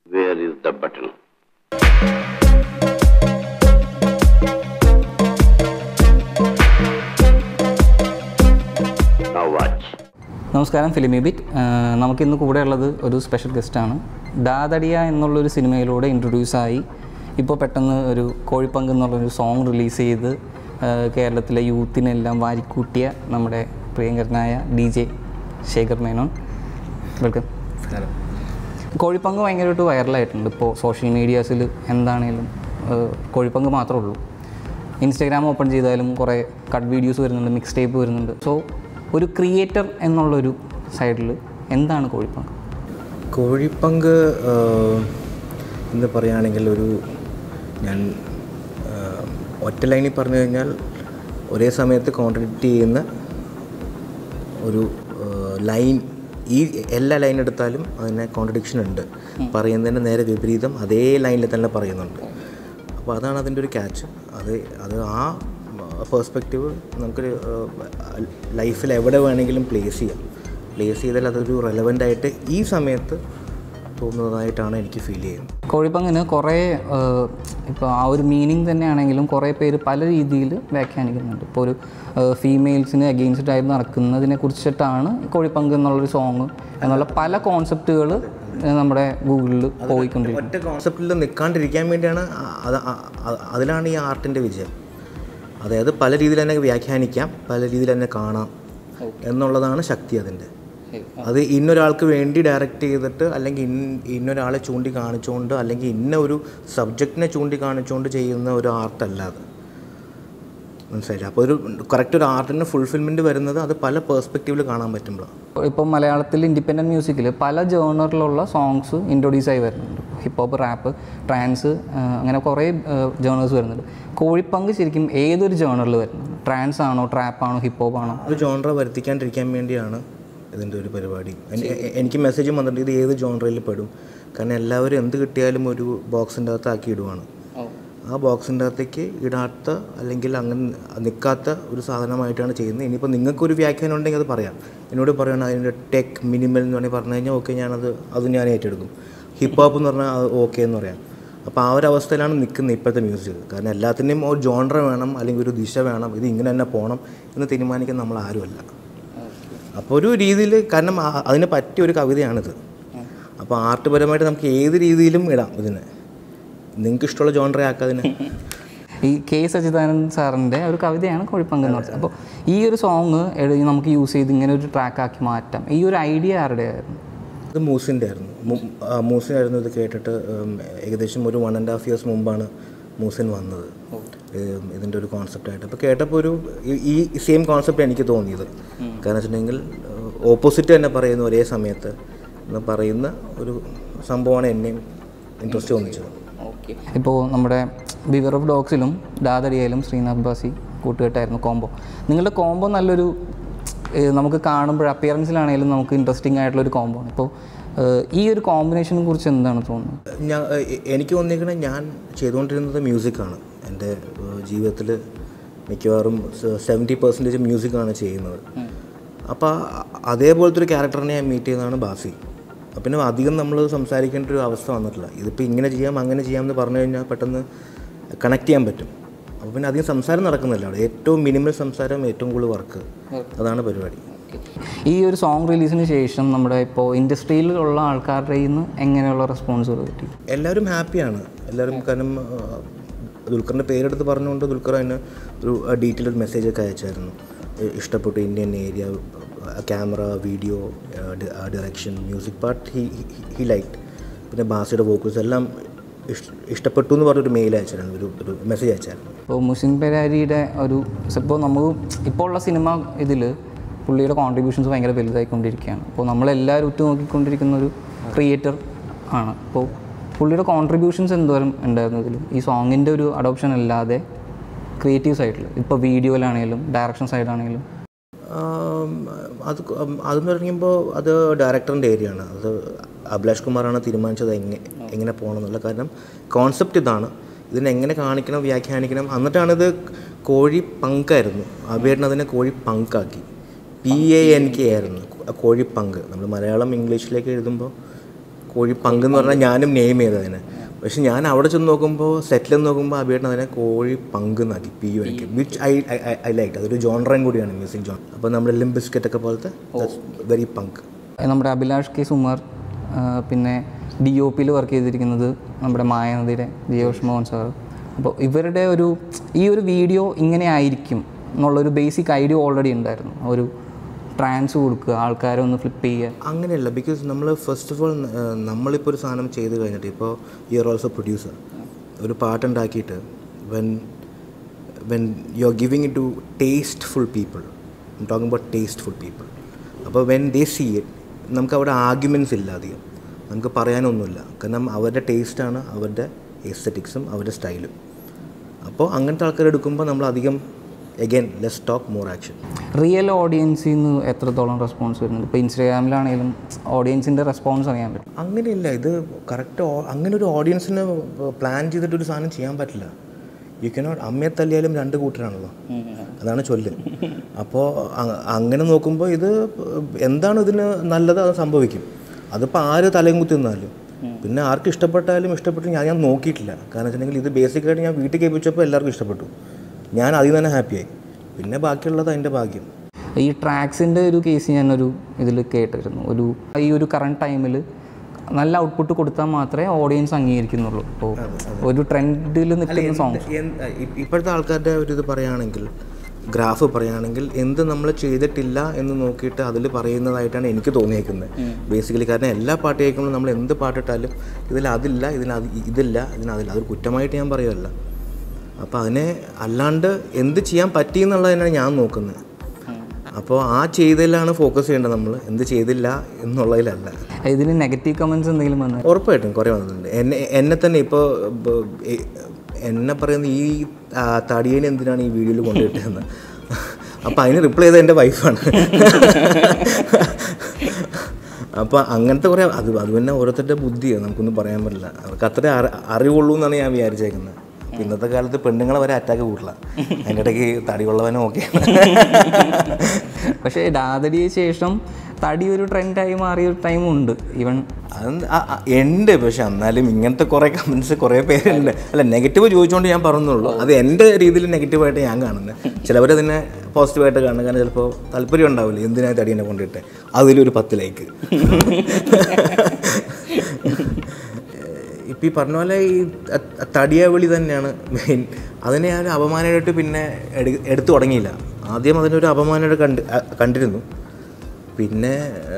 Where is the button? Now watch. നമസ്കാരം, filmi bit. നമുക്കിന്ന് കൂടെ ഉള്ളത് ഒരു സ്പെഷ്യൽ ഗസ്റ്റാണ്. ദാദടിയ എന്നുള്ളൊരു സിനിമയിലൂടെ ഇൻട്രൊഡ്യൂസായി ഇപ്പോൾ പെട്ടെന്ന് ഒരു കോഴിപ്പങ്ക് എന്നുള്ളൊരു സോങ് റിലീസ് ചെയ്ത് കേരളത്തിലെ യൂത്തിനെല്ലാം വാരിക്കൂട്ടിയ നമ്മുടെ പ്രിയങ്കരനായ DJ ശേഖർ മേനോൻ. വെൽക്കം. കോഴിപ്പങ്ക് ഭയങ്കരമായിട്ട് വൈറലായിട്ടുണ്ട്. ഇപ്പോൾ സോഷ്യൽ മീഡിയാസിൽ എന്താണേലും കോഴിപ്പങ്ക് മാത്രമേ ഉള്ളൂ. ഇൻസ്റ്റാഗ്രാം ഓപ്പൺ ചെയ്താലും കുറേ കട്ട് വീഡിയോസ് വരുന്നുണ്ട്, മിക്സ് ടേപ്പ് വരുന്നുണ്ട്. സോ ഒരു ക്രിയേറ്റർ എന്നുള്ളൊരു സൈഡിൽ എന്താണ് കോഴിപ്പങ്ക്? കോഴിപ്പങ്ക് എന്ന് പറയുകയാണെങ്കിൽ ഞാൻ ഒറ്റ ലൈനിൽ പറഞ്ഞു കഴിഞ്ഞാൽ ഒരേ സമയത്ത് കോൺട്രിബ്യൂട്ട് ചെയ്യുന്ന ഒരു ലൈൻ. ഈ എല്ലാ ലൈൻ എടുത്താലും അതിന് കോൺട്രഡിക്ഷൻ ഉണ്ട്. പറയുന്നതിന് നേരെ വിപരീതം അതേ ലൈനിൽ തന്നെ പറയുന്നുണ്ട്. അപ്പോൾ അതാണ് അതിൻ്റെ ഒരു ക്യാച്ച്. അത് ആ പെർസ്പെക്റ്റീവ് നമുക്കൊരു ലൈഫിൽ എവിടെ വേണമെങ്കിലും പ്ലേസ് ചെയ്താൽ അതൊരു റെലവൻ്റ് ആയിട്ട് ഈ സമയത്ത് തോന്നുന്നതായിട്ടാണ് എനിക്ക് ഫീൽ ചെയ്യുന്നത്. കോഴിപ്പങ്കിന് കുറേ ഇപ്പോൾ ആ ഒരു മീനിങ് തന്നെയാണെങ്കിലും കുറേ പേര് പല രീതിയിൽ വ്യാഖ്യാനിക്കുന്നുണ്ട്. ഇപ്പോൾ ഒരു ഫീമെയിൽസിന് അഗെയിൻസ്റ്റ് ആയിട്ട് നടക്കുന്നതിനെ കുറിച്ചിട്ടാണ് കോഴിപ്പങ്ക് എന്നുള്ളൊരു സോങ് എന്നുള്ള പല കോൺസെപ്റ്റുകൾ നമ്മുടെ ഗൂഗിളിൽ പോയിക്കൊണ്ടിരിക്കും. ഒറ്റ കോൺസെപ്റ്റിൽ നിൽക്കാണ്ടിരിക്കാൻ വേണ്ടിയാണ് അതിലാണ് ഈ ആർട്ടിൻ്റെ വിജയം. അതായത് പല രീതിയിൽ തന്നെ വ്യാഖ്യാനിക്കാം, പല രീതിയിൽ തന്നെ കാണാം എന്നുള്ളതാണ് ശക്തി അതിൻ്റെ. അത് ഇന്നൊരാൾക്ക് വേണ്ടി ഡയറക്റ്റ് ചെയ്തിട്ട് അല്ലെങ്കിൽ ഇന്നൊരാളെ ചൂണ്ടിക്കാണിച്ചുകൊണ്ട് അല്ലെങ്കിൽ ഇന്ന ഒരു സബ്ജക്റ്റിനെ ചൂണ്ടിക്കാണിച്ചുകൊണ്ട് ചെയ്യുന്ന ഒരു ആർട്ടല്ല അത്. മനസ്സിലായില്ല? അപ്പോൾ ഒരു കറക്റ്റ് ഒരു ആർട്ടിന് ഫുൾഫിൽമെൻറ്റ് വരുന്നത് അത് പല പേഴ്സ്പെക്റ്റീവിൽ കാണാൻ പറ്റുമ്പോൾ. ഇപ്പോൾ മലയാളത്തിൽ ഇൻഡിപെൻഡൻറ്റ് മ്യൂസിക്കിൽ പല ജേണറിലുള്ള സോങ്സ് ഇൻട്രൊഡ്യൂസ് ആയി വരുന്നുണ്ട്. ഹിപ്പ് ഹോപ്പ്, റാപ്പ്, ട്രാൻസ്, അങ്ങനെ കുറേ ജേണേഴ്സ് വരുന്നുണ്ട്. കോഴിപ്പങ്ക് ശരിക്കും ഏതൊരു ജേണറിൽ വരുന്നത്? ട്രാൻസ് ആണോ, ട്രാപ്പാണോ, ഹിപ്പ് ഹോപ്പ് ആണോ? ഒരു ജോണറ വരുത്തിക്കാണ്ടിരിക്കാൻ വേണ്ടിയാണ് ഇതിൻ്റെ ഒരു പരിപാടി. എനിക്ക് മെസ്സേജും വന്നിട്ടുണ്ട് ഇത് ഏത് ജോണറയിൽ പെടും. കാരണം എല്ലാവരും എന്ത് കിട്ടിയാലും ഒരു ബോക്സിൻ്റെ അകത്താക്കി ഇടുവാണ്. ആ ബോക്സിൻ്റെ അകത്തേക്ക് ഇടാത്ത അല്ലെങ്കിൽ അങ്ങനെ നിൽക്കാത്ത ഒരു സാധനമായിട്ടാണ് ചെയ്യുന്നത്. ഇനിയിപ്പോൾ നിങ്ങൾക്കൊരു വ്യാഖ്യാനം ഉണ്ടെങ്കിൽ അത് പറയാം. എന്നോട് പറയണം അതിൻ്റെ ടെക് മിനിമൽ എന്ന് വേണമെങ്കിൽ പറഞ്ഞു കഴിഞ്ഞാൽ ഓക്കെ, അത് ഞാൻ ഏറ്റെടുക്കും. ഹിപ്പ് ഹോപ്പ് എന്ന് പറഞ്ഞാൽ അത് ഓക്കെ എന്ന് പറയാം. അപ്പോൾ ആ ഒരു അവസ്ഥയിലാണ് നിൽക്കുന്നത് ഇപ്പോഴത്തെ മ്യൂസിക്. കാരണം എല്ലാത്തിൻ്റെയും ഒരു ജോണറ വേണം അല്ലെങ്കിൽ ഒരു ദിശ വേണം, ഇത് ഇങ്ങനെ തന്നെ പോകണം എന്ന് തീരുമാനിക്കാൻ നമ്മൾ ആരുമല്ല. അപ്പോൾ ഒരു രീതിയിൽ, കാരണം അതിന് പറ്റിയ ഒരു കവിതയാണിത്. അപ്പോൾ ആർട്ട്പരമായിട്ട് നമുക്ക് ഏത് രീതിയിലും ഇടാം ഇതിനെ. നിങ്ങൾക്ക് ഇഷ്ടമുള്ള ജോണറ ആക്കാതിന്. ഈ K സച്ചിദാനന്ദൻ സാറിൻ്റെ ഒരു കവിതയാണ് കോഴിപ്പങ്ക് എന്ന് പറഞ്ഞത്. അപ്പോൾ ഈ ഒരു സോങ് നമുക്ക് യൂസ് ചെയ്ത് ഇങ്ങനെ ഒരു ട്രാക്കാക്കി മാറ്റാം. ഈ ഒരു ഐഡിയ ആരുടെ ആയിരുന്നു? ഇത് മൂസിനായിരുന്നു. ഇത് കേട്ടിട്ട് ഏകദേശം ഒരു 1.5 years മുമ്പാണ് മൂസിൻ വന്നത് ഇതിൻ്റെ ഒരു കോൺസെപ്റ്റായിട്ട്. അപ്പോൾ കേട്ടപ്പോൾ ഈ സെയിം കോൺസെപ്റ്റ് എനിക്ക് തോന്നിയത്. കാരണം വെച്ചിട്ടുണ്ടെങ്കിൽ ഓപ്പോസിറ്റ് തന്നെ പറയുന്ന ഒരേ സമയത്ത് എന്ന് പറയുന്ന ഒരു സംഭവമാണ് എന്നെയും ഇൻട്രസ്റ്റ് തോന്നിച്ചത്. ഇപ്പോൾ നമ്മുടെ ബിവർ ഓഫ് ഡോഗ്സിലും ദാദടിയയിലും ശ്രീനാഥ് ബാസി കൂട്ടുകെട്ടായിരുന്നു കോംബോ. നിങ്ങളുടെ കോംബോ നല്ലൊരു, നമുക്ക് കാണുമ്പോൾ അപ്പിയറൻസിലാണെങ്കിലും നമുക്ക് ഇൻട്രസ്റ്റിംഗ് ആയിട്ടുള്ളൊരു കോംബോ ആണ്. ഇപ്പോൾ ഈ ഒരു കോമ്പിനേഷനെ കുറിച്ച് എന്താണ് തോന്നുന്നത്? എനിക്ക് തോന്നിയിരിക്കുന്നത് ഞാൻ ചെയ്തുകൊണ്ടിരുന്നത് മ്യൂസിക്കാണ്. എൻ്റെ ജീവിതത്തിൽ മിക്കവാറും 70% മ്യൂസിക്കാണ് ചെയ്യുന്നത്. അപ്പോൾ അതേപോലത്തെ ഒരു ക്യാരക്ടറിനെ ഞാൻ മീറ്റ് ചെയ്യുന്നതാണ് ബാസി. അപ്പം പിന്നെ അധികം നമ്മൾ സംസാരിക്കേണ്ട ഒരു അവസ്ഥ വന്നിട്ടില്ല. ഇതിപ്പോൾ ഇങ്ങനെ ചെയ്യാം അങ്ങനെ ചെയ്യാമെന്ന് പറഞ്ഞു കഴിഞ്ഞാൽ പെട്ടെന്ന് കണക്ട് ചെയ്യാൻ പറ്റും. അപ്പോൾ പിന്നെ അധികം സംസാരം നടക്കുന്നില്ല അവിടെ. ഏറ്റവും മിനിമം സംസാരം, ഏറ്റവും കൂടുതൽ വർക്ക്, അതാണ് പരിപാടി. ഈ ഒരു സോങ് റിലീസിന് ശേഷം നമ്മുടെ ഇപ്പോൾ ഇൻഡസ്ട്രിയിലുള്ള ആൾക്കാരുടെ നിന്ന് എങ്ങനെയുള്ള റെസ്പോൺസുകൾ കിട്ടി? എല്ലാവരും ഹാപ്പിയാണ്. കാരണം ദുൽഖറിൻ്റെ പേരെടുത്ത് പറഞ്ഞുകൊണ്ട് ദുൽഖർ അതിന് ഒരു ഡീറ്റെയിൽ ഒരു മെസ്സേജൊക്കെ അയച്ചായിരുന്നു. ഇഷ്ടപ്പെട്ടു Indian area, camera, video, direction, music part he like. പിന്നെ ബാസിയുടെ വോക്കൽസ് എല്ലാം ഇഷ്ടപ്പെട്ടു എന്ന് പറഞ്ഞൊരു മെയിൽ അയച്ചായിരുന്നു, ഒരു മെസ്സേജ് അയച്ചായിരുന്നു. ഇപ്പോൾ മുസിൻ പെരാരിയുടെ ഇപ്പോൾ നമുക്ക് ഇപ്പോൾ ഉള്ള സിനിമ ഇതിൽ പുള്ളിയുടെ കോൺട്രിബ്യൂഷൻസ് ഭയങ്കര വലുതായിക്കൊണ്ടിരിക്കുകയാണ്. അപ്പോൾ നമ്മളെല്ലാവരും ഉറ്റുനോക്കിക്കൊണ്ടിരിക്കുന്ന ഒരു ക്രിയേറ്റർ ആണ്. അപ്പോൾ പുള്ളിയുടെ കോൺട്രിബ്യൂഷൻസ് എന്തോരം ഉണ്ടായിരുന്നു ഇതിൽ? ഈ സോങ്ങിൻ്റെ ഒരു അഡോപ്ഷൻ അല്ലാതെ ക്രിയേറ്റീവ് സൈഡിൽ, ഇപ്പോൾ വീഡിയോയിലാണെങ്കിലും ഡയറക്ഷൻ സൈഡാണെങ്കിലും. അതെന്ന് പറയുമ്പോൾ അത് ഡയറക്ടറിൻ്റെ ഏരിയയാണ്. അത് അഭിലാഷ് കുമാറാണ് തീരുമാനിച്ചത് എങ്ങനെ പോകണം എന്നുള്ള. കാരണം കോൺസെപ്റ്റ് ഇതാണ്, ഇതിനെങ്ങനെ കാണിക്കണം, വ്യാഖ്യാനിക്കണം. എന്നിട്ടാണിത് കോഴിപ്പങ്കായിരുന്നു. അബേട്ടൻ അതിനെ കോഴിപ്പങ്കാക്കി. PANK ആയിരുന്നു കോഴിപ്പങ്ക്. നമ്മൾ മലയാളം ഇംഗ്ലീഷിലേക്ക് എഴുതുമ്പോൾ കോഴി പങ്ക് എന്ന് പറഞ്ഞാൽ ഞാനും നെയിം ചെയ്തതിന്. പക്ഷെ ഞാൻ അവിടെ ചെന്ന് നോക്കുമ്പോൾ സെറ്റിൽ നോക്കുമ്പോൾ അഭിയേട്ടൻ അതിനെ കോഴി പങ്ക് എന്നാക്കി PUNK, വിച്ച് ഐ ലൈക്ക്. അതൊരു ജോൺറയും കൂടിയാണ്, മ്യൂസിക് ജോൺ. അപ്പോൾ നമ്മുടെ ലിംബ് ബിസ്ക്കറ്റ് ഒക്കെ പോലത്തെ വെരി പങ്ക്. നമ്മുടെ അഭിലാഷ് കെ സുമാർ, പിന്നെ DOPയിൽ വർക്ക് ചെയ്തിരിക്കുന്നത് നമ്മുടെ മായാനദിയുടെ ജിയോഷ് മോഹൻ സാർ. അപ്പോൾ ഇവരുടെ ഈ ഒരു വീഡിയോ ഇങ്ങനെ ആയിരിക്കും എന്നുള്ളൊരു ബേസിക് ഐഡിയ ഓൾറെഡി ഉണ്ടായിരുന്നു. ഒരു ട്രാൻസ് കൊടുക്കുക, ആൾക്കാരെ ഒന്ന് ഫ്ലിപ്പ് ചെയ്യുക. അങ്ങനെയല്ല, ബിക്കോസ് നമ്മൾ ഫസ്റ്റ് ഓഫ് ഓൾ നമ്മളിപ്പോൾ ഒരു സാധനം ചെയ്ത് കഴിഞ്ഞിട്ട്, ഇപ്പോൾ യു ആർ ഓൾസോ പ്രൊഡ്യൂസർ, ഒരു പാട്ടുണ്ടാക്കിയിട്ട് when you are giving it to tasteful people, talking about tasteful people. അപ്പോൾ വെൻ ദേ സീ ഇറ്റ്, നമുക്ക് അവിടെ ആർഗ്യുമെൻറ്റ്സ് ഇല്ല അധികം, നമുക്ക് പറയാനൊന്നുമില്ല. കാരണം അവരുടെ ടേസ്റ്റാണ്, അവരുടെ എസ്തെറ്റിക്സും അവരുടെ സ്റ്റൈലും. അപ്പോൾ അങ്ങനത്തെ ആൾക്കാർ എടുക്കുമ്പോൾ നമ്മൾ അധികം again less talk more action. Real ഓഡിയൻസിൽ നിന്ന് എത്രത്തോളം റെസ്പോൺസ് വരുന്നുണ്ട്? ഇപ്പോൾ ഇൻസ്റ്റാഗ്രാമിലാണെങ്കിലും ഓഡിയൻസിൻ്റെ റെസ്പോൺസ് അറിയാൻ പറ്റും. അങ്ങനെയില്ല, ഇത് കറക്റ്റ് അങ്ങനെ ഒരു ഓഡിയൻസിന് പ്ലാൻ ചെയ്തിട്ടൊരു സാധനം ചെയ്യാൻ പറ്റില്ല. യു കനോട്ട്, അമ്മയെ തല്ലിയാലും രണ്ട് കൂട്ടരാണല്ലോ, അതാണ് ചൊല്ല്. അപ്പോൾ അങ്ങനെ നോക്കുമ്പോൾ ഇത് എന്താണ് ഇതിന് നല്ലത് അത് സംഭവിക്കും. അതിപ്പോൾ ആര് തലയും കുത്തി നിന്നാലും, പിന്നെ ആർക്ക് ഇഷ്ടപ്പെട്ടാലും ഇഷ്ടപ്പെട്ടു ഞാൻ നോക്കിയിട്ടില്ല. കാരണം വെച്ചിട്ടുണ്ടെങ്കിൽ ഇത് ബേസിക്കായിട്ട് ഞാൻ വീട്ടിൽ കേൾപ്പിച്ചപ്പോൾ എല്ലാവർക്കും ഇഷ്ടപ്പെട്ടു, ഞാൻ അതിൽ തന്നെ ഹാപ്പിയായി. പിന്നെ ബാക്കിയുള്ളത് അതിൻ്റെ ഭാഗ്യം. ഈ ട്രാക്സിൻ്റെ ഒരു കേസ് ഞാനൊരു ഇതിൽ കേട്ടിരുന്നു. ഈ ഒരു കറണ്ട് ടൈമിൽ നല്ല ഔട്ട്പുട്ട് കൊടുത്താൽ മാത്രമേ ഓഡിയൻസ് അംഗീകരിക്കുന്നുള്ളൂ. അപ്പോൾ ഒരു ട്രെൻഡിൽ നിൽക്കുന്ന സോങ് ഇപ്പോഴത്തെ ആൾക്കാരുടെ ഒരു ഇത് പറയുകയാണെങ്കിൽ, ഗ്രാഫ് പറയുകയാണെങ്കിൽ, എന്ത് നമ്മൾ ചെയ്തിട്ടില്ല എന്ന് നോക്കിയിട്ട് അതിൽ പറയുന്നതായിട്ടാണ് എനിക്ക് തോന്നിയേക്കുന്നത് ബേസിക്കലി. കാരണം എല്ലാ പാട്ട് കേൾക്കുമ്പോൾ നമ്മൾ എന്ത് പാട്ടിട്ടാലും ഇതില്ല, ഇതില്ല, ഇതിനതില്ല, അതൊരു കുറ്റമായിട്ട് ഞാൻ പറയുമല്ല. അപ്പോൾ അതിനെ അല്ലാണ്ട് എന്ത് ചെയ്യാൻ പറ്റി എന്നുള്ളതിനാണ് ഞാൻ നോക്കുന്നത്. അപ്പോൾ ആ ചെയ്തതിലാണ് ഫോക്കസ് ചെയ്യേണ്ടത്, നമ്മൾ എന്ത് ചെയ്തില്ല എന്നുള്ളതിലല്ല. ഇതിന് നെഗറ്റീവ് കമൻറ്റ്സ് എന്തെങ്കിലും വന്നാൽ? ഉറപ്പായിട്ടും കുറേ വന്നിട്ടുണ്ട്. എന്നെ തന്നെ ഇപ്പോൾ എന്നെ പറയുന്ന ഈ തടിയനെ എന്തിനാണ് ഈ വീഡിയോയിൽ കൊണ്ടുപോയിട്ടതെന്ന്. അപ്പോൾ അതിന് റിപ്ലൈ ചെയ്തത് എൻ്റെ വൈഫാണ്. അപ്പോൾ അങ്ങനത്തെ കുറേ അത് പിന്നെ ഓരോരുത്തരുടെ ബുദ്ധിയാണ്, നമുക്കൊന്നും പറയാൻ പറ്റില്ല. അവർക്ക് അത്രേ അറിവുള്ളൂ എന്നാണ് ഞാൻ വിചാരിച്ചേക്കുന്നത്. ഇന്നത്തെ കാലത്ത് പെണ്ണുങ്ങളെ വരെ അറ്റാക്ക് കൂട്ടില്ല, അതിൻ്റെ ഇടയ്ക്ക് തടിയുള്ളവനും ഓക്കെ. പക്ഷേ ഡാദടിയ ശേഷം തടി ഒരു ട്രെൻഡായി മാറിയ ഒരു ടൈമുണ്ട് ഈവൻ. ഉണ്ട്, പക്ഷെ എന്നാലും ഇങ്ങനത്തെ കുറേ കമൻറ്റ്സ് കുറേ പേരുണ്ട്. അല്ല, നെഗറ്റീവ് ചോദിച്ചുകൊണ്ട് ഞാൻ പറഞ്ഞുള്ളൂ. അത് എൻ്റെ രീതിയിൽ നെഗറ്റീവായിട്ട് ഞാൻ കാണുന്നത്. ചിലവരതിനെ പോസിറ്റീവായിട്ട് കാണുന്നത്. കാരണം ചിലപ്പോൾ താല്പര്യം ഉണ്ടാവില്ല, എന്തിനാ തടീനെ കൊണ്ടിട്ട് അതിലൊരു 10 ലൈക്ക്. ഇപ്പം ഈ പറഞ്ഞ പോലെ ഈ തടിയാവിളി തന്നെയാണ് മെയിൻ. അതിനെ ഞാൻ അപമാനമായിട്ട് പിന്നെ എടുത്തു തുടങ്ങിയില്ല. ആദ്യം അതിനൊരു അപമാനമായിട്ട് കണ്ടിരുന്നു. പിന്നെ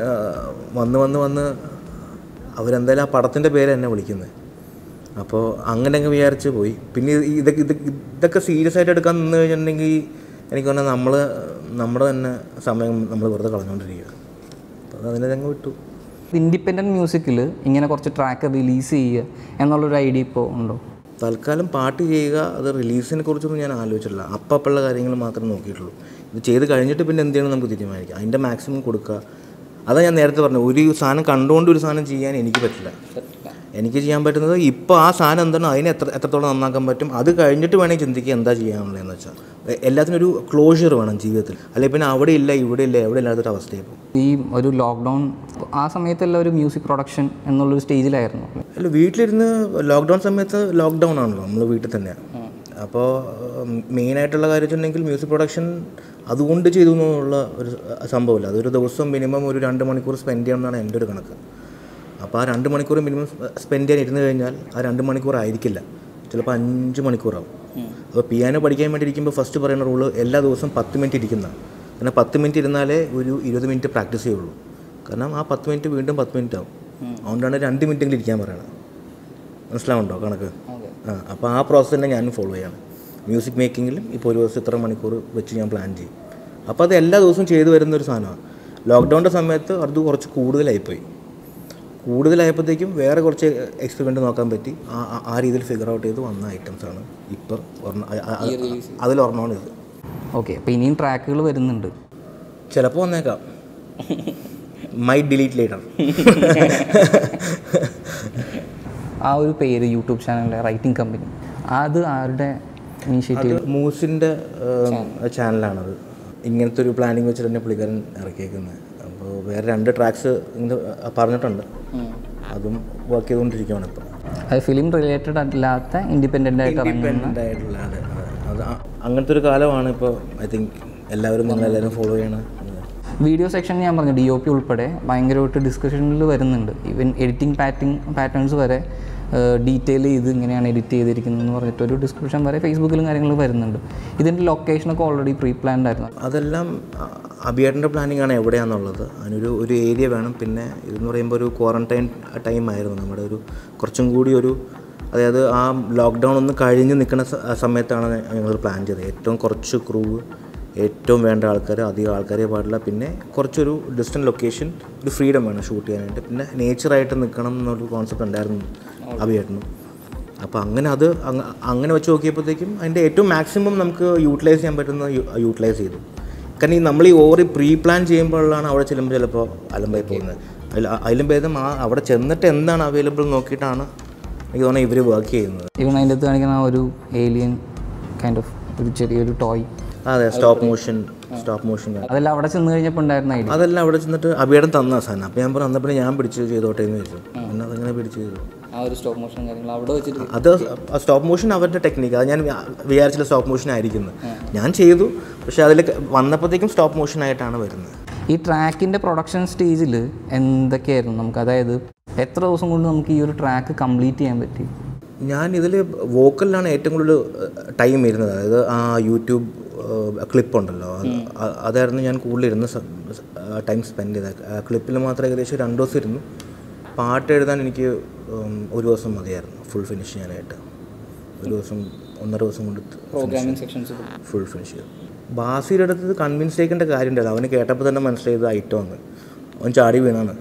വന്ന് അവരെന്തായാലും ആ പടത്തിൻ്റെ പേര് എന്നെ വിളിക്കുന്നത്. അപ്പോൾ അങ്ങനെ അങ്ങ് വിചാരിച്ച് പോയി. പിന്നെ ഇതൊക്കെ സീരിയസ് ആയിട്ട് എടുക്കാൻ നിന്ന് കഴിഞ്ഞിട്ടുണ്ടെങ്കിൽ എനിക്ക് പറഞ്ഞാൽ നമ്മുടെ തന്നെ സമയം നമ്മൾ വെറുതെ കളഞ്ഞുകൊണ്ടിരിക്കുക. അപ്പോൾ അതിനെ അങ്ങ് വിട്ടു. ഇൻഡിപെൻഡൻറ്റ് മ്യൂസിക്കിൽ ഇങ്ങനെ കുറച്ച് ട്രാക്ക് റിലീസ് ചെയ്യുക എന്നുള്ളൊരു ഐഡിയ ഇപ്പോൾ ഉണ്ടോ? തൽക്കാലം പാട്ട് ചെയ്യുക, അത് റിലീസിനെ കുറിച്ചൊന്നും ഞാൻ ആലോചിച്ചിട്ടില്ല. അപ്പുള്ള കാര്യങ്ങൾ മാത്രമേ നോക്കിയിട്ടുള്ളൂ. ഇത് ചെയ്ത് കഴിഞ്ഞിട്ട് പിന്നെ എന്ത് ചെയ്യണം നമുക്ക് തീരുമാനിക്കാം. അതിൻ്റെ മാക്സിമം കൊടുക്കുക. അതാണ് ഞാൻ നേരത്തെ പറഞ്ഞത്, ഒരു സാധനം കണ്ടുകൊണ്ട് ഒരു സാധനം ചെയ്യാൻ എനിക്ക് പറ്റില്ല. എനിക്ക് ചെയ്യാൻ പറ്റുന്നത് ഇപ്പോൾ ആ സാധനം എന്താണ്, അതിനെ എത്രത്തോളം നന്നാക്കാൻ പറ്റും, അത് കഴിഞ്ഞിട്ട് വേണമെങ്കിൽ ചിന്തിക്കുക എന്താ ചെയ്യാനുള്ളതെന്ന് വെച്ചാൽ. എല്ലാത്തിനും ഒരു ക്ലോഷർ വേണം ജീവിതത്തിൽ. അല്ലെങ്കിൽ പിന്നെ അവിടെ ഇല്ല ഇവിടെ ഇല്ല എവിടെ ഇല്ലാത്തൊരു അവസ്ഥയായി പോകും. ഈ ഒരു ലോക്ക്ഡൗൺ ആ സമയത്തെല്ലാം ഒരു മ്യൂസിക് പ്രൊഡക്ഷൻ എന്നുള്ളൊരു സ്റ്റേജിലായിരുന്നു. അല്ല, വീട്ടിലിരുന്ന് ലോക്ക്ഡൗൺ സമയത്ത് ലോക്ക്ഡൗൺ ആണല്ലോ, നമ്മൾ വീട്ടിൽ തന്നെയാണ്. അപ്പോൾ മെയിനായിട്ടുള്ള കാര്യം വെച്ചിട്ടുണ്ടെങ്കിൽ മ്യൂസിക് പ്രൊഡക്ഷൻ അതുകൊണ്ട് ചെയ്തു എന്നുള്ള ഒരു സംഭവമില്ല. അതൊരു ദിവസം മിനിമം ഒരു 2 മണിക്കൂർ സ്പെൻഡ് ചെയ്യണം എന്നാണ് എൻ്റെ ഒരു കണക്ക്. അപ്പോൾ ആ 2 മണിക്കൂർ മിനിമം സ്പെൻഡ് ചെയ്യാൻ ഇരുന്ന് കഴിഞ്ഞാൽ ആ 2 മണിക്കൂർ ആയിരിക്കില്ല, ചിലപ്പോൾ 5 മണിക്കൂറാവും. അപ്പോൾ പിയാനോ പഠിക്കാൻ വേണ്ടി ഇരിക്കുമ്പോൾ ഫസ്റ്റ് പറയുന്ന റൂള് എല്ലാ ദിവസവും 10 മിനിറ്റ് ഇരിക്കുന്നതാണ്. കാരണം 10 മിനിറ്റ് ഇരുന്നാലേ ഒരു 20 മിനിറ്റ് പ്രാക്ടീസ് ചെയ്യുള്ളൂ. കാരണം ആ 10 മിനിറ്റ് വീണ്ടും 10 മിനിറ്റ് ആവും. അതുകൊണ്ടാണ് 2 മിനിറ്റെങ്കിലും ഇരിക്കാൻ പറയണത്. മനസ്സിലാവുണ്ടോ കണക്ക്? അപ്പോൾ ആ പ്രോസസ്സ് തന്നെ ഞാനും ഫോളോ ചെയ്യാണ്. മ്യൂസിക് മേക്കിങ്ങിലും ഇപ്പോൾ ഒരു ദിവസം ഇത്ര മണിക്കൂർ വെച്ച് ഞാൻ പ്ലാൻ ചെയ്യും. അപ്പോൾ അത് എല്ലാ ദിവസവും ചെയ്തു വരുന്നൊരു സാധനമാണ്. ലോക്ക്ഡൗണിൻ്റെ സമയത്ത് അത് കുറച്ച് കൂടുതലായപ്പോഴത്തേക്കും വേറെ കുറച്ച് എക്സ്പെരിമെൻറ്റ് നോക്കാൻ പറ്റി. ആ രീതിയിൽ ഫിഗർ ഔട്ട് ചെയ്ത് വന്ന ഐറ്റംസാണ് ഇപ്പോൾ അതിലൊരെണ്ണമാണ് ഇത്. ഓക്കെ, അപ്പോൾ ഇനിയും ട്രാക്കുകൾ വരുന്നുണ്ട്. ചിലപ്പോൾ വന്നേക്കാം. May delete later. ആ ഒരു പേര് യൂട്യൂബ് ചാനലിലെ റൈറ്റിംഗ് കമ്പനി, അത് ആരുടെ ഇനീഷ്യേറ്റീവ്? മൂസിൻ്റെ ചാനലാണത്. ഇങ്ങനത്തെ ഒരു പ്ലാനിങ് വെച്ചിട്ട് തന്നെ പുള്ളിക്കാരൻ ഇറക്കിയേക്കുന്നത്. അപ്പോൾ വേറെ 2 ട്രാക്സ് പറഞ്ഞിട്ടുണ്ട്. അതും വർക്ക് ചെയ്തുകൊണ്ടിരിക്കുകയാണ് ഇപ്പോൾ. അത് ഫിലിം റിലേറ്റഡ് അല്ലാത്ത ഇൻഡിപെൻഡൻ്റ് ആയിട്ട് ഇൻഡിപെൻഡൻ്റ് ആയിട്ടുള്ള അത് അങ്ങനത്തെ ഒരു കാലമാണ് ഇപ്പോൾ. ഐ തിങ്ക് എല്ലാവരും നിങ്ങളെല്ലാവരും ഫോളോ ചെയ്യണം. വീഡിയോ സെക്ഷൻ ഞാൻ പറഞ്ഞു DOP ഉൾപ്പെടെ ഭയങ്കരമായിട്ട് ഡിസ്കഷനിൽ വരുന്നുണ്ട്. ഈവൻ എഡിറ്റിംഗ് പാറ്റേൺസ് വരെ ഡീറ്റെയിൽ ചെയ്ത് ഇങ്ങനെയാണ് എഡിറ്റ് ചെയ്തിരിക്കുന്നതെന്ന് പറഞ്ഞിട്ടൊരു ഡിസ്ക്രിപ്ഷൻ വരെ ഫേസ്ബുക്കിലും കാര്യങ്ങൾ വരുന്നുണ്ട്. ഇതിൻ്റെ ലൊക്കേഷനൊക്കെ ഓൾറെഡി പ്രീ പ്ലാൻഡ് ആയിരുന്നു. അതെല്ലാം അബിയേട്ടൻ്റെ പ്ലാനിങ് ആണ് എവിടെയാണെന്നുള്ളത്. അതിനൊരു ഏരിയ വേണം. പിന്നെ ഇതെന്ന് പറയുമ്പോൾ ഒരു ക്വാറൻറ്റൈൻ ടൈം ആയിരുന്നു നമ്മുടെ കുറച്ചും കൂടി അതായത് ആ ലോക്ക്ഡൗൺ ഒന്ന് കഴിഞ്ഞ് നിൽക്കുന്ന സമയത്താണ് ഞങ്ങൾ പ്ലാൻ ചെയ്തത്. ഏറ്റവും കുറച്ച് ക്രൂ, ഏറ്റവും വേണ്ട ആൾക്കാർ, അധികം ആൾക്കാരെ പാടില്ല, പിന്നെ കുറച്ചൊരു ഡിസ്റ്റൻറ്റ് ലൊക്കേഷൻ, ഒരു ഫ്രീഡം വേണം ഷൂട്ട് ചെയ്യാനായിട്ട്, പിന്നെ നേച്ചറായിട്ട് നിൽക്കണം എന്നൊരു കോൺസെപ്റ്റ് ഉണ്ടായിരുന്നു അബിയേട്ടനും. അപ്പോൾ അങ്ങനെ വെച്ച് നോക്കിയപ്പോഴത്തേക്കും അതിൻ്റെ ഏറ്റവും മാക്സിമം നമുക്ക് യൂട്ടിലൈസ് ചെയ്യാൻ പറ്റുന്ന യൂട്ടിലൈസ് ചെയ്തു. കാരണം നമ്മൾ ഓവർ പ്രീ പ്ലാൻ ചെയ്യുമ്പോഴാണ് അവിടെ ചെല്ലുമ്പോൾ ചിലപ്പോൾ അലമ്പായി പോകുന്നത്. അതിലും ഭേദം അവിടെ ചെന്നിട്ട് എന്താണ് അവൈലബിൾ നോക്കിയിട്ടാണ് എനിക്ക് തോന്നുന്നത് ഇവർ വർക്ക് ചെയ്യുന്നത്. ഇവൻ അതിൻ്റെ അകത്ത് കാണിക്കുന്ന ആ ഒരു ഏലിയൻ കൈൻഡ് ഓഫ് ഒരു ചെറിയൊരു ടോയ്, അതെ, സ്റ്റോപ്പ് മോഷൻ അതെല്ലാം അവിടെ ചെന്ന് കഴിഞ്ഞപ്പോൾ ഉണ്ടായിരുന്ന ഐഡിയ. അതെല്ലാം അവിടെ ചെന്നിട്ട് അബിയേട്ടൻ തന്ന സാധനം. അപ്പോൾ ഞാൻ പറഞ്ഞു അന്നപ്പോൾ ഞാൻ പിടിച്ച് ചെയ്തോട്ടെ എന്ന് വെച്ചു. പിന്നെ അതങ്ങനെ പിടിച്ച് ചെയ്തു. ആ ഒരു സ്റ്റോപ്പ് മോഷൻ കാര്യങ്ങൾ അവിടെ വെച്ചിട്ട് അത് സ്റ്റോപ്പ് മോഷൻ അവരുടെ ടെക്നിക്ക്. അത് ഞാൻ വിചാരിച്ചില്ല സ്റ്റോപ്പ് മോഷൻ ആയിരിക്കുന്നത്. ഞാൻ ചെയ്തു, പക്ഷേ അതിൽ വന്നപ്പോഴത്തേക്കും സ്റ്റോപ്പ് മോഷൻ ആയിട്ടാണ് വരുന്നത്. ഈ ട്രാക്കിൻ്റെ പ്രൊഡക്ഷൻ സ്റ്റേജിൽ എന്തൊക്കെയായിരുന്നു നമുക്ക്, അതായത് എത്ര ദിവസം കൊണ്ട് നമുക്ക് ഈ ഒരു ട്രാക്ക് കംപ്ലീറ്റ് ചെയ്യാൻ പറ്റി? ഞാൻ ഇതിൽ വോക്കലിലാണ് ഏറ്റവും കൂടുതൽ ടൈം ഇരുന്നത്. അതായത് ആ യൂട്യൂബ് ക്ലിപ്പുണ്ടല്ലോ, അതായിരുന്നു ഞാൻ കൂടുതലിരുന്ന് ടൈം സ്പെൻഡ് ചെയ്തത്. ക്ലിപ്പിൽ മാത്രം ഏകദേശം 2 ദിവസം ഇരുന്നു. പാട്ട് എഴുതാൻ എനിക്ക് 1 ദിവസം മതിയായിരുന്നു ഫുൾ ഫിനിഷ് ചെയ്യാനായിട്ട്. 1 ദിവസം 1.5 ദിവസം കൊണ്ട് പ്രോഗ്രാമിംഗ് സെക്ഷൻസ് ഫുൾ ഫിനിഷ് ചെയ്തു. ബാസിയുടെ അടുത്ത് കൺവിൻസ് ചെയ്യേണ്ട കാര്യമുണ്ടല്ലോ. അവന് കേട്ടപ്പോൾ തന്നെ മനസ്സിലായത് ഐറ്റമാണ്. അവൻ ചാടി വീണാണ്.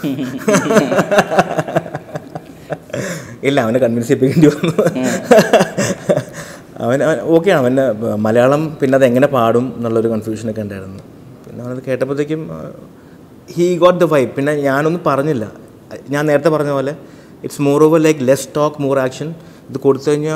ഇല്ല, അവനെ കൺവിൻസ് ചെയ്യിപ്പിക്കേണ്ടി വന്നു. അവൻ ഓക്കെയാണ്. അവൻ്റെ മലയാളം പിന്നെ അതെങ്ങനെ പാടും എന്നുള്ളൊരു കൺഫ്യൂഷനൊക്കെ ഉണ്ടായിരുന്നു. പിന്നെ അവനത് കേട്ടപ്പോഴത്തേക്കും ഹീ ഗോട്ട് ദ വൈബ്. പിന്നെ ഞാനൊന്നും പറഞ്ഞില്ല. ഞാൻ നേരത്തെ പറഞ്ഞ പോലെ it's more over like less talk more action. ഇത് കൊടുത്തു കഴിഞ്ഞാൽ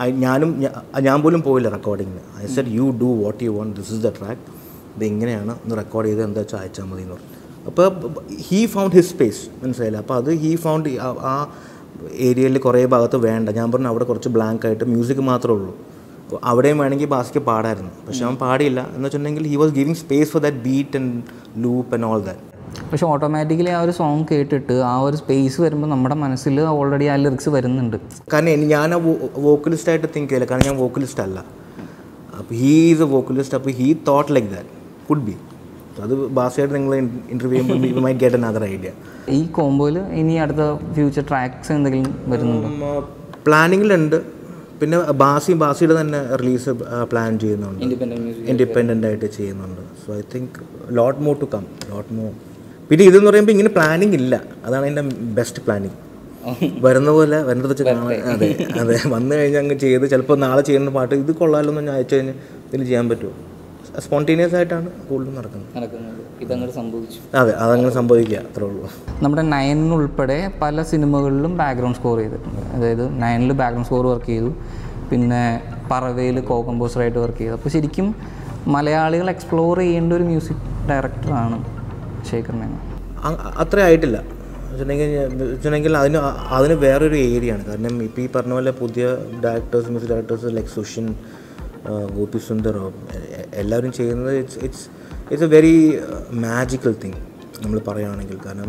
ഞാൻ പോലും പോയില്ല റെക്കോർഡിങ്ങിന്. I said you do what you want, this is the track, ഇത് ഇങ്ങനെയാണ്, ഒന്ന് റെക്കോർഡ് ചെയ്ത് എന്താ വെച്ചാൽ അയച്ചാൽ മതി എന്ന് പറഞ്ഞു. അപ്പോൾ ഹീ ഫൗണ്ട് ഹിസ് സ്പേസ്, മനസ്സിലായില്ല. അപ്പോൾ അത് ഹീ ഫൗണ്ട് ആ ഏരിയയിൽ കുറേ ഭാഗത്ത് വേണ്ട. ഞാൻ പറഞ്ഞു അവിടെ കുറച്ച് ബ്ലാങ്ക് ആയിട്ട് മ്യൂസിക് മാത്രമേ ഉള്ളൂ. അവിടെയും വേണമെങ്കിൽ ബാസിക്ക് പാടായിരുന്നു, പക്ഷെ അവൻ പാടിയില്ല. എന്ന് വെച്ചിട്ടുണ്ടെങ്കിൽ he was giving space for that beat and loop and all that. പക്ഷേ ഓട്ടോമാറ്റിക്കലി ആ ഒരു സോങ് കേട്ടിട്ട് ആ ഒരു സ്പേസ് വരുമ്പോൾ നമ്മുടെ മനസ്സിൽ ഓൾറെഡി ആ ലിറിക്സ് വരുന്നുണ്ട്. കാരണം ഞാൻ ആ വോക്കലിസ്റ്റായിട്ട് തിങ്ക് ചെയ്യില്ല, കാരണം ഞാൻ വോക്കലിസ്റ്റ് അല്ല. അപ്പോൾ ഹീ ഈസ് എ വോക്കലിസ്റ്റ്. അപ്പോൾ he thought like that could be. അത് ബാസിയായിട്ട് നിങ്ങൾ ഇൻ്റർവ്യൂ ചെയ്യുമ്പോൾ you might get another idea. ഈ കോമ്പോയിൽ ഇനി അടുത്ത ഫ്യൂച്ചർ ട്രാക്സ് എന്തെങ്കിലും വരുന്നുണ്ടോ? പ്ലാനിങ്ങിലുണ്ട്. പിന്നെ ബാസിയുടെ തന്നെ റിലീസ് പ്ലാൻ ചെയ്യുന്നുണ്ട്, ഇൻഡിപെൻഡൻ്റ് ആയിട്ട് ചെയ്യുന്നുണ്ട്. So I think lot more to come, lot more. പിന്നെ ഇതെന്ന് പറയുമ്പോൾ ഇങ്ങനെ പ്ലാനിങ് ഇല്ല, അതാണ് എൻ്റെ ബെസ്റ്റ് പ്ലാനിങ്. വരുന്ന പോലെ വരുന്നത് വെച്ച് കാണാൻ. അതെ അതെ, വന്നു കഴിഞ്ഞാൽ അങ്ങ് ചെയ്ത് ചിലപ്പോൾ നാളെ ചെയ്യുന്ന പാട്ട് ഇത് കൊള്ളാമല്ലോ എന്ന് ഞാൻ അയച്ചു കഴിഞ്ഞാൽ ഇതിന് ചെയ്യാൻ പറ്റുമോ. സ്പോണ്ടേനിയസ് ആയിട്ടാണ് കൂടുതലും നടക്കുന്നത്. ഇതങ്ങനെ സംഭവിച്ചു. അതെ, അതങ്ങനെ സംഭവിക്കുക, അത്രേ ഉള്ളൂ. നമ്മുടെ 9 ഉൾപ്പെടെ പല സിനിമകളിലും ബാക്ക്ഗ്രൗണ്ട് സ്കോർ ചെയ്തിട്ടുണ്ട്. അതായത് 9 ബാക്ക്ഗ്രൗണ്ട് സ്കോർ വർക്ക് ചെയ്തു, പിന്നെ പറവയിൽ കോ കമ്പോസറായിട്ട് വർക്ക് ചെയ്തു. അപ്പോൾ ശരിക്കും മലയാളികൾ എക്സ്പ്ലോർ ചെയ്യേണ്ട ഒരു മ്യൂസിക് ഡയറക്ടറാണ് ശേഖർ മേനോൻ. അത്ര ആയിട്ടില്ല വെച്ചിട്ടുണ്ടെങ്കിൽ അതിന് വേറൊരു ഏരിയയാണ്. കാരണം ഇപ്പോൾ ഈ പറഞ്ഞ പോലെ പുതിയ directors, music directors like Sushin, Gopi Sundar, എല്ലാവരും ചെയ്യുന്നത് it's a very magical thing നമ്മൾ പറയുകയാണെങ്കിൽ. കാരണം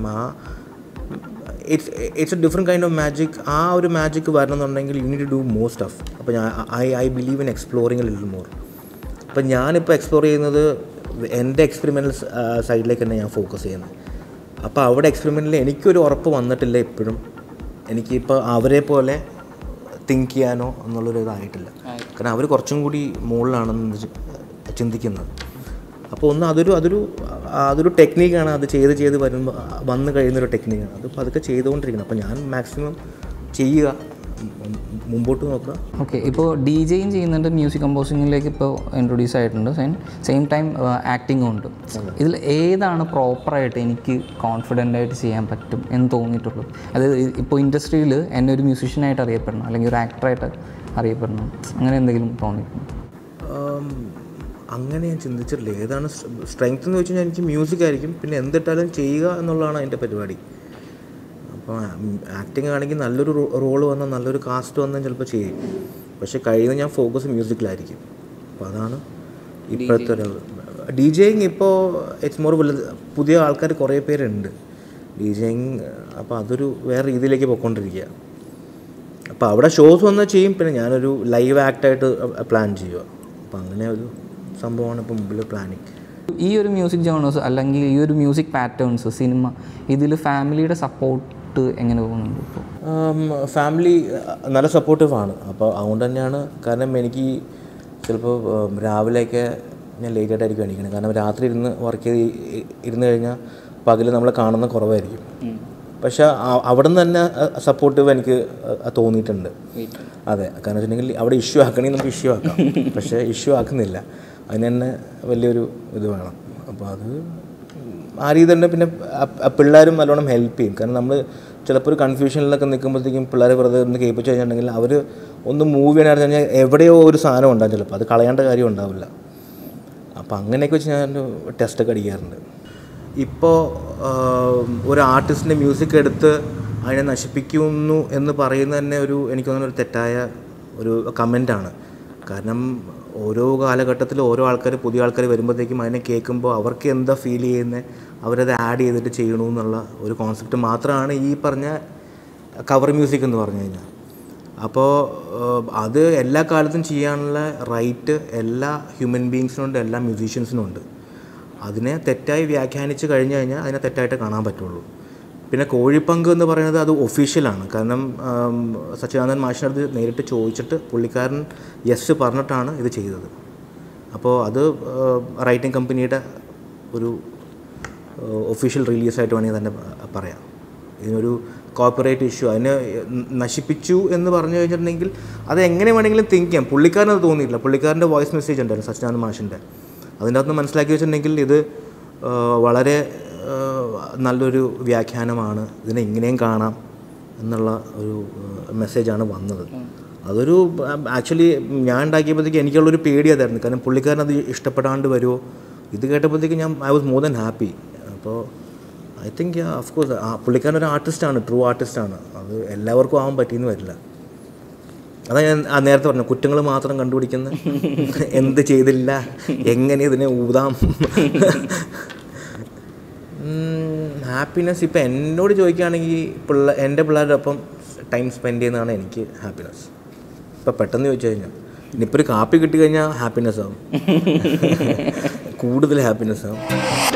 it's a different kind of magic. ആ ഒരു മാജിക് വരണമെന്നുണ്ടെങ്കിൽ you need to do more stuff. അപ്പോൾ I believe in exploring a little more. അപ്പം ഞാനിപ്പോൾ എക്സ്പ്ലോർ ചെയ്യുന്നത് എൻ്റെ എക്സ്പെരിമെൻ്റൽ സൈഡിലേക്ക് തന്നെ ഞാൻ ഫോക്കസ് ചെയ്യുന്നത്. അപ്പോൾ അവിടെ എക്സ്പെരിമെൻറ്റിൽ എനിക്കൊരു ഉറപ്പ് വന്നിട്ടില്ല ഇപ്പോഴും. എനിക്കിപ്പോൾ അവരെ പോലെ തിങ്ക് ചെയ്യാനോ എന്നുള്ളൊരു ഇതായിട്ടില്ല. കാരണം അവർ കുറച്ചും കൂടി മുകളിലാണെന്ന് ചിന്തിക്കുന്നത്. അപ്പോൾ അതൊരു ടെക്നീക്കാണ്. അത് ചെയ്ത് വന്നു കഴിയുന്നൊരു ടെക്നീക്കാണ്. അതിപ്പോൾ അതൊക്കെ ചെയ്തുകൊണ്ടിരിക്കണം. അപ്പോൾ ഞാൻ മാക്സിമം ചെയ്യുക, മുമ്പോട്ട് നോക്കുക. ഓക്കെ, ഇപ്പോൾ DJയും ചെയ്യുന്നുണ്ട്, മ്യൂസിക് കമ്പോസിങ്ങിലേക്ക് ഇപ്പോൾ ഇൻട്രൊഡ്യൂസ് ആയിട്ടുണ്ട്. സെയിം ടൈം ആക്ടിങ്ങും ഉണ്ട്. ഇതിൽ ഏതാണ് പ്രോപ്പറായിട്ട് എനിക്ക് കോൺഫിഡൻ്റ് ആയിട്ട് ചെയ്യാൻ പറ്റും എന്ന് തോന്നിയിട്ടുള്ളൂ? അതായത് ഇപ്പോൾ ഇൻഡസ്ട്രിയിൽ എന്നെ ഒരു മ്യൂസീഷ്യനായിട്ട് അറിയപ്പെടണം, അല്ലെങ്കിൽ ഒരു ആക്ടറായിട്ട് അറിയപ്പെടണം, അങ്ങനെ എന്തെങ്കിലും തോന്നിയിട്ടുണ്ട്? അങ്ങനെ ഞാൻ ചിന്തിച്ചിട്ടില്ല. ഏതാണ് സ്ട്രെങ്ത് എന്ന് വെച്ച് കഴിഞ്ഞാൽ എനിക്ക് മ്യൂസിക് ആയിരിക്കും. പിന്നെ എന്തിട്ടാലും ചെയ്യുക എന്നുള്ളതാണ് എൻ്റെ പരിപാടി. അപ്പോൾ ആക്ടിങ് ആണെങ്കിൽ നല്ലൊരു റോള് വന്നാൽ നല്ലൊരു കാസ്റ്റ് വന്നാൽ ചിലപ്പോൾ ചെയ്യും. പക്ഷേ കഴിയുന്നത് ഞാൻ ഫോക്കസ് മ്യൂസിക്കിലായിരിക്കും. അപ്പോൾ അതാണ് ഇപ്പോഴത്തെ ഒരു DJing. ഇപ്പോൾ ഇറ്റ്സ് മോർ പുതിയ ആൾക്കാർ കുറേ പേരുണ്ട് DJing. അപ്പോൾ അതൊരു വേറെ രീതിയിലേക്ക് പോയിക്കൊണ്ടിരിക്കുക. അപ്പോൾ അവിടെ ഷോസ് വന്നാൽ ചെയ്യും, പിന്നെ ഞാനൊരു ലൈവ് ആക്റ്റായിട്ട് പ്ലാൻ ചെയ്യുക. അപ്പോൾ അങ്ങനെ ഒരു സംഭവമാണ് ഇപ്പോൾ മുമ്പിൽ പ്ലാനിങ്. ഈ ഒരു മ്യൂസിക് ജോണേഴ്സ് അല്ലെങ്കിൽ ഈ ഒരു മ്യൂസിക് പാറ്റേൺസ് സിനിമ ഇതിൽ ഫാമിലിയുടെ സപ്പോർട്ട് എങ്ങനെ പോകുന്നുണ്ട് ഇപ്പോൾ? ഫാമിലി നല്ല സപ്പോർട്ടീവാണ്. അപ്പോൾ അതുകൊണ്ട് തന്നെയാണ്, കാരണം എനിക്ക് ചിലപ്പോൾ രാവിലെയൊക്കെ ഞാൻ ലേറ്റായിട്ടായിരിക്കും എണീക്കുന്നത്. കാരണം രാത്രി വർക്ക് ഇരുന്ന് കഴിഞ്ഞാൽ പകൽ നമ്മളെ കാണുന്ന കുറവായിരിക്കും. പക്ഷേ അവിടെ നിന്ന് തന്നെ സപ്പോർട്ടീവ് എനിക്ക് തോന്നിയിട്ടുണ്ട്. അതെ, കാരണം വെച്ചിട്ടുണ്ടെങ്കിൽ അവിടെ ഇഷ്യൂ ആക്കണമെങ്കിൽ നമുക്ക് ഇഷ്യൂ ആക്കാം, പക്ഷേ ഇഷ്യൂ ആക്കുന്നില്ല. അതിന് തന്നെ വലിയൊരു ഇത് വേണം. അപ്പോൾ അത് ആ രീതി തന്നെ. പിന്നെ പിള്ളേരും നല്ലോണം ഹെൽപ്പ് ചെയ്യും. കാരണം നമ്മൾ ചിലപ്പോൾ ഒരു കൺഫ്യൂഷനിലൊക്കെ നിൽക്കുമ്പോഴത്തേക്കും പിള്ളേരെ വെറുതെ ഒന്ന് കേൾപ്പിച്ച് കഴിഞ്ഞിട്ടുണ്ടെങ്കിൽ അവർ ഒന്ന് മൂവ് ചെയ്യണമെന്ന് കഴിഞ്ഞാൽ എവിടെയോ ഒരു സാധനം ഉണ്ടാകും, ചിലപ്പോൾ അത് കളയേണ്ട കാര്യം ഉണ്ടാവില്ല. അപ്പോൾ അങ്ങനെയൊക്കെ വെച്ച് ഞാൻ ടെസ്റ്റൊക്കെ അടിക്കാറുണ്ട്. ഇപ്പോൾ ഒരു ആർട്ടിസ്റ്റിൻ്റെ മ്യൂസിക് എടുത്ത് അതിനെ നശിപ്പിക്കുന്നു എന്ന് പറയുന്നത് തന്നെ എനിക്ക് തോന്നുന്ന ഒരു തെറ്റായ ഒരു കമൻറ്റാണ്. കാരണം ഓരോ കാലഘട്ടത്തിൽ ഓരോ ആൾക്കാർ, പുതിയ ആൾക്കാർ വരുമ്പോഴത്തേക്കും അതിനെ കേൾക്കുമ്പോൾ അവർക്ക് എന്താ ഫീൽ ചെയ്യുന്നത് അവരത് ആഡ് ചെയ്തിട്ട് ചെയ്യണമെന്നുള്ള ഒരു കോൺസെപ്റ്റ് മാത്രമാണ് ഈ പറഞ്ഞ കവർ മ്യൂസിക് എന്ന് പറഞ്ഞു കഴിഞ്ഞാൽ. അപ്പോൾ അത് എല്ലാ കാലത്തും ചെയ്യാനുള്ള റൈറ്റ് എല്ലാ ഹ്യൂമൻ ബീങ്സിനുണ്ട്, എല്ലാ മ്യൂസീഷ്യൻസിനും ഉണ്ട്. അതിനെ തെറ്റായി വ്യാഖ്യാനിച്ച് കഴിഞ്ഞ് കഴിഞ്ഞാൽ അതിനെ തെറ്റായിട്ട് കാണാൻ പറ്റുള്ളൂ. പിന്നെ കോഴിപ്പങ്ക് എന്ന് പറയുന്നത് അത് ഒഫീഷ്യലാണ്. കാരണം സച്ചിദാനന്ദൻ മാഷിനടുത്ത് നേരിട്ട് ചോദിച്ചിട്ട് പുള്ളിക്കാരൻ യെസ് പറഞ്ഞിട്ടാണ് ഇത് ചെയ്തത്. അപ്പോൾ അത് റൈറ്റിംഗ് കമ്പനിയുടെ ഒരു ഒഫീഷ്യൽ റിലീസായിട്ട് വേണമെങ്കിൽ തന്നെ പറയാം. ഇതിനൊരു കോർപ്പറേറ്റ് ഇഷ്യൂ, അതിനെ നശിപ്പിച്ചു എന്ന് പറഞ്ഞു കഴിഞ്ഞിട്ടുണ്ടെങ്കിൽ അത് എങ്ങനെ വേണമെങ്കിലും തിങ്ക് ചെയ്യാം. പുള്ളിക്കാരനത് തോന്നിയിട്ടില്ല. പുള്ളിക്കാരൻ്റെ വോയിസ് മെസ്സേജ് ഉണ്ടായിരുന്നു സച്ചിദാനന്ദൻ മാഷിൻ്റെ. അതിൻ്റെ അകത്ത് മനസ്സിലാക്കി വെച്ചിട്ടുണ്ടെങ്കിൽ ഇത് വളരെ നല്ലൊരു വ്യാഖ്യാനമാണ്, ഇതിനെ ഇങ്ങനെയും കാണാം എന്നുള്ള ഒരു മെസ്സേജാണ് വന്നത്. അതൊരു ആക്ച്വലി ഞാൻ ഉണ്ടാക്കിയപ്പോഴത്തേക്ക് എനിക്കുള്ളൊരു പേടി അതായിരുന്നു. കാരണം പുള്ളിക്കാരൻ അത് ഇഷ്ടപ്പെടാണ്ട് വരുമോ. ഇത് കേട്ടപ്പോഴത്തേക്ക് I was more than happy. അപ്പോൾ ഐ തിങ്ക് ഓഫ് കോഴ്സ് പുള്ളിക്കാരൻ ഒരു ആർട്ടിസ്റ്റാണ്, ട്രൂ ആർട്ടിസ്റ്റാണ്. അത് എല്ലാവർക്കും ആവാൻ പറ്റിയെന്ന് വരില്ല. അതാ ഞാൻ നേരത്തെ പറഞ്ഞു, കുറ്റങ്ങൾ മാത്രം കണ്ടുപിടിക്കുന്ന എന്ത് ചെയ്തില്ല, എങ്ങനെ ഇതിനെ ഊതാം. ഹാപ്പിനെസ് ഇപ്പോൾ എന്നോട് ചോദിക്കുകയാണെങ്കിൽ എൻ്റെ പിള്ളേരുടെ ഒപ്പം ടൈം സ്പെൻഡ് ചെയ്യുന്നതാണ് എനിക്ക് ഹാപ്പിനെസ്. ഇപ്പോൾ പെട്ടെന്ന് ചോദിച്ചു കഴിഞ്ഞാൽ ഇനിയിപ്പോൾ ഒരു കാപ്പി കിട്ടിക്കഴിഞ്ഞാൽ ഹാപ്പിനെസ് ആവും, കൂടുതൽ ഹാപ്പിനെസ് ആവും.